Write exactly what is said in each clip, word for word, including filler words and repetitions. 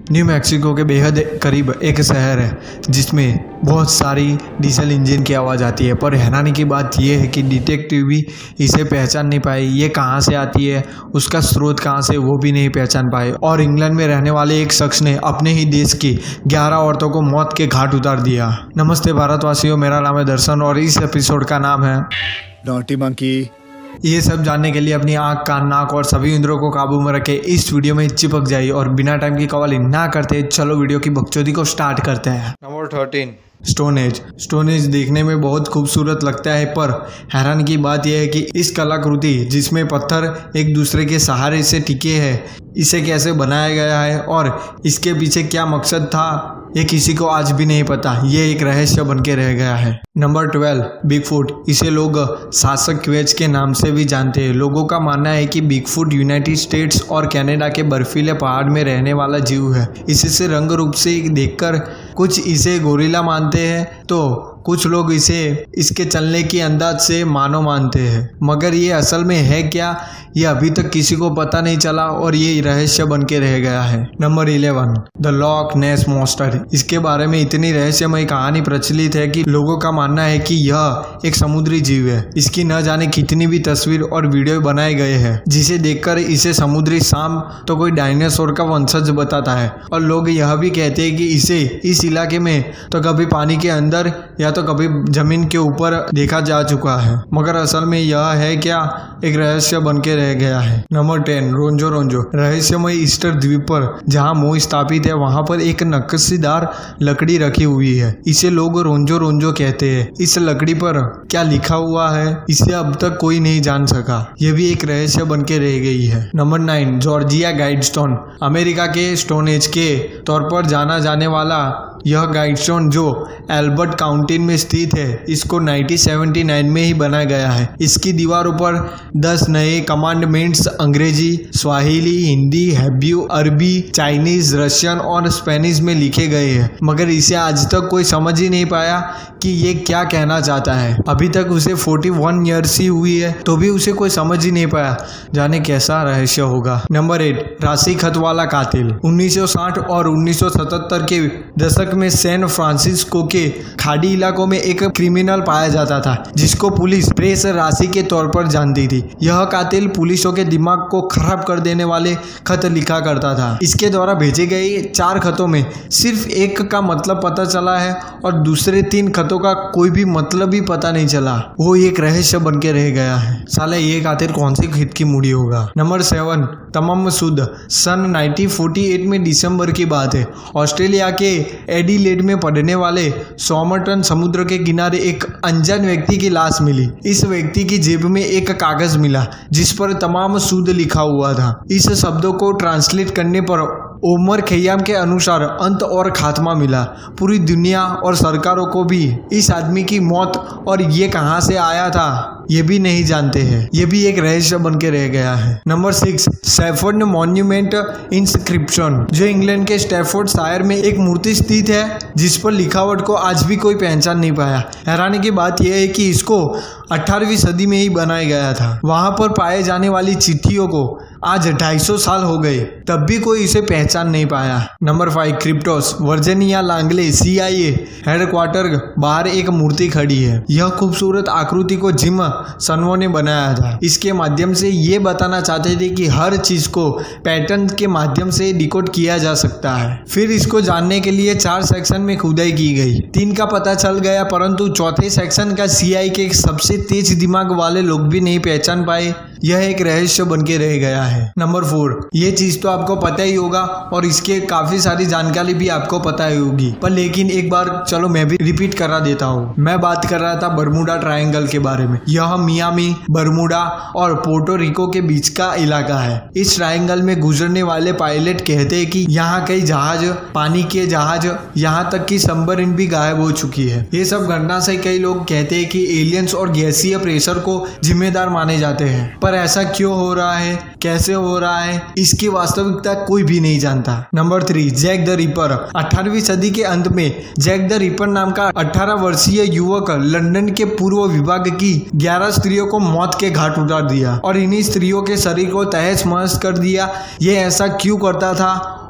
New Mexico के बेहद करीब एक शहर है जिसमें बहुत सारी डीजल इंजन की आवाज़ आती है, पर हैरानी की बात यह है कि डिटेक्टिव भी इसे पहचान नहीं पाए। ये कहाँ से आती है, उसका स्रोत कहाँ से, वो भी नहीं पहचान पाए। और इंग्लैंड में रहने वाले एक शख्स ने अपने ही देश की ग्यारह औरतों को मौत के घाट उतार दिया। नमस्ते भारतवासियों, मेरा नाम है दर्शन और इस एपिसोड का नाम है नॉटी मंकी। ये सब जानने के लिए अपनी आंख, कान, नाक और सभी इंद्रियों को काबू में रखे इस वीडियो में चिपक जाइए और बिना टाइम की कवाली ना करते चलो वीडियो की बकचोदी को स्टार्ट करते हैं। Number thirteen, stone age. Stone age देखने में बहुत खूबसूरत लगता है, पर हैरान की बात यह है कि इस कलाकृति जिसमें पत्थर एक दूसरे के सहारे से टिके हैं, इसे कैसे बनाया गया है और इसके पीछे क्या मकसद था, ये किसी को आज भी नहीं पता। ये एक रहस्य बन के रह गया है। Number twelve, bigfoot. इसे लोग शासक क्वेच के नाम से भी जानते हैं। लोगों का मानना है कि बिगफुट यूनाइटेड स्टेट्स और कनाडा के बर्फीले पहाड़ में रहने वाला जीव है। इसे रंग रूप से देखकर कुछ इसे गोरिल्ला मानते हैं, तो कुछ लोग इसे इसके चलने की अंदाज से मानव मानते हैं। मगर ये असल में है क्या, ये अभी तक किसी को पता नहीं चला और ये रहस्य बन के रह गया है। Number eleven, the Loch Ness monster. इसके बारे में इतनी रहस्यमय कहानी प्रचलित है कि लोगों का मानना है कि यह एक समुद्री जीव है। इसकी न जाने कितनी भी तस्वीर और वीडियो बनाए गए हैं, जिसे देखकर इसे समुद्री सांप तो कोई डायनासोर का वंशज बताता है। और लोग यह भी कहते हैं कि इसे इस इलाके में तो कभी पानी के अंदर या तो कभी जमीन के ऊपर देखा जा चुका है, मगर असल में यह है क्या, एक रहस्य बन के रह गया है। Number ten, rongorongo. रहस्यमय ईस्टर द्वीप पर जहां मोह स्थापित है, वहां पर एक नक्काशीदार लकड़ी रखी हुई है। इसे लोग रोंजो रोंजो कहते हैं। इस लकड़ी पर क्या लिखा हुआ है, इसे अब तक कोई नहीं जान सका। यह भी एक रहस्य बन के रह गई है। Number nine, Georgia guidestone. America के स्टोन एज के तौर पर जाना जाने वाला यह गाइडस्टोन जो एल्बर्ट काउंटी में स्थित है, इसको उन्नीस सौ उन्यासी में ही बनाया गया है। इसकी दीवारों पर दस नए commandments Angrezi, Swahili, Hindi, Hebrew, Arabi, Chinese, Russian और स्पेनिश में लिखे गए हैं, मगर इसे आज तक कोई समझ ही नहीं पाया कि ये क्या कहना चाहता है। अभी तक उसे इकतालीस ईयर्स ही हुई है, तो भी उसे कोई समझ ही नहीं पाया। जाने कैसा रहस्य होगा। नंबर एट, राशि खत वाला कातिल। उन्नीस सौ साठ और उन्नीस सौ सतहत्तर के दशक में सैन फ्रांसिस्को के खाड़ी इलाकों में एक क्रिमिनल पाया जाता था, जिसको पुलिस प्रेस राशि के तौर पर जानती थी। यह कातिल पुलिसों के दिमाग को खराब कर देने वाले खत लिखा करता था। इसके द्वारा भेजे गए चार खतों में सिर्फ एक का मतलब पता चला है और दूसरे तीन खतों का कोई भी मतलब ही पता नहीं चला। वो एक रहस्य बन के रह गया है। साले ये कातिल कौन सी खित की मुड़ी होगा। नंबर सेवन, तमम सुद। सन उन्नीस सौ अड़तालीस में दिसंबर की बात है। ऑस्ट्रेलिया के एडिलेड में पड़ने वाले सोमरटन समुद्र के किनारे एक अनजान व्यक्ति की लाश मिली। इस व्यक्ति की जेब में एक कागज मिला जिस पर तमाम सूद लिखा हुआ था। इस शब्दों को ट्रांसलेट करने पर ओमर खैयाम के अनुसार अंत और खात्मा मिला। पूरी दुनिया और सरकारों को भी इस आदमी की मौत और ये कहां से आया था ये भी नहीं जानते हैं। ये भी एक रहस्य बन के रह गया है। Number six, Stafford monument inscription. जो इंग्लैंड के स्टैफोर्ड शायर में एक मूर्ति स्थित है, जिस पर लिखावट को आज भी कोई पहचान नहीं पाया। हैरानी की बात यह है कि इसको अठारहवीं सदी में ही बनाया गया था। वहां पर पाए जाने वाली चिट्ठियों को आज ढाई सौ साल हो गए, तब भी कोई इसे पहचान नहीं पाया। Number five, Kryptos. Virginia Langley C I A headquarter बाहर एक मूर्ति खड़ी है। यह खूबसूरत आकृति को जिम सनवो ने बनाया था। इसके माध्यम से ये बताना चाहते थे कि हर चीज को पैटर्न के माध्यम से डिकोड किया जा सकता है। फिर इसको जानने के लिए चार सेक्शन में खुदाई की गई। तीन का पता चल गया, परंतु चौथे सेक्शन का सी आई के सबसे तेज दिमाग वाले लोग भी नहीं पहचान पाए। यह एक रहस्य बन के रह गया है। नंबर फोर, ये चीज तो आपको पता ही होगा और इसके काफी सारी जानकारी भी आपको पता ही होगी, पर लेकिन एक बार चलो मैं भी रिपीट करा देता हूँ। मैं बात कर रहा था बर्मुडा ट्रायंगल के बारे में। यह मियामी, बर्मुडा और पोर्टो रिको के बीच का इलाका है। इस ट्रायंगल में गुजरने वाले पायलट कहते हैं कि यहाँ कई जहाज, पानी के जहाज, यहाँ तक कि सबमरीन भी गायब हो चुकी है। ये सब घटना से कई लोग कहते हैं कि एलियंस और गैसीय प्रेशर को जिम्मेदार माने जाते हैं, पर ऐसा क्यों हो रहा है, कैसे हो रहा है, इसकी वास्तविकता कोई भी नहीं जानता। Number three, Jack the Ripper. अठारहवीं सदी के अंत में जैक द रिपर नाम का अठारह वर्षीय युवक लंदन के पूर्व विभाग की ग्यारह स्त्रियों को मौत के घाट उतार दिया और इन्हीं स्त्रियों के शरीर को तहस महस कर दिया। ये ऐसा क्यों करता था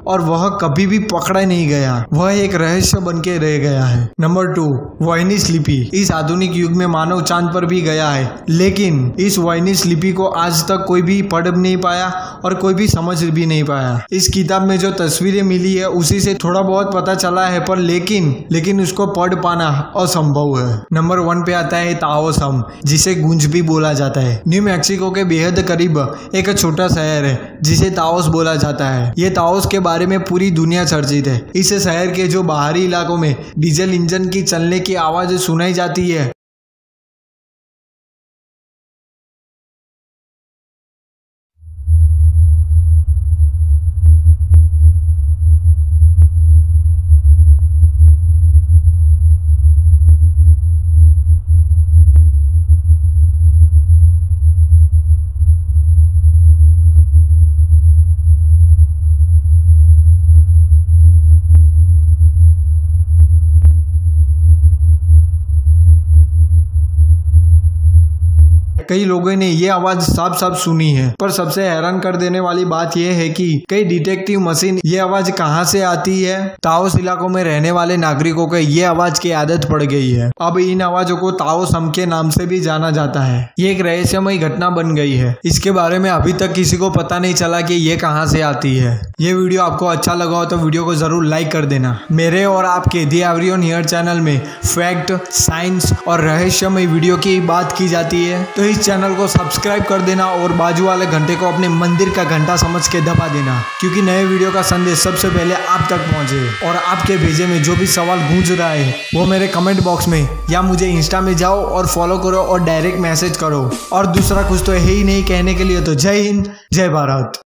और वह कभी भी पकड़ा नहीं गया। वह एक रहस्य बन के रह गया है। नंबर टू, वॉयनिस लिपि। इस आधुनिक युग में मानव चांद पर भी गया है, लेकिन इस वॉयनिस लिपि को आज तक कोई भी पढ़ नहीं पाया और कोई भी समझ भी नहीं पाया। इस किताब में जो तस्वीरें मिली है उसी से थोड़ा बहुत पता चला है, पर लेकिन लेकिन उसको पढ़ पाना असंभव है। नंबर वन पे आता है ताओसम, जिसे गूंज भी बोला जाता है। न्यू मैक्सिको के बेहद करीब एक छोटा शहर है जिसे ताओस बोला जाता है। ये ताओस के बारे में पूरी दुनिया चर्चित है। इस शहर के जो बाहरी इलाकों में डीजल इंजन की चलने की आवाज सुनाई जाती है, कई लोगों ने ये आवाज साफ साफ सुनी है। पर सबसे हैरान कर देने वाली बात यह है कि कई डिटेक्टिव मशीन ये आवाज कहां से आती है। ताओस इलाकों में रहने वाले नागरिकों को ये आवाज की आदत पड़ गई है। अब इन आवाजों को ताओसम के नाम से भी जाना जाता है। ये एक रहस्यमय घटना बन गई है। इसके बारे में अभी तक किसी को पता नहीं चला कि ये कहां से आती है। ये वीडियो आपको अच्छा लगा हो तो वीडियो को जरूर लाइक कर देना। मेरे और आपके द एवरीवन हियर चैनल में फैक्ट, साइंस और रहस्यमय वीडियो की बात की जाती है, तो इस चैनल को सब्सक्राइब कर देना और बाजू वाले घंटे को अपने मंदिर का घंटा समझ के दबा देना, क्योंकि नए वीडियो का संदेश सबसे पहले आप तक पहुंचे। और आपके भेजे में जो भी सवाल गूंज रहा है वो मेरे कमेंट बॉक्स में या मुझे इंस्टा में जाओ और फॉलो करो और डायरेक्ट मैसेज करो। और दूसरा कुछ तो है ही नहीं कहने के लिए, तो जय हिंद, जय भारत।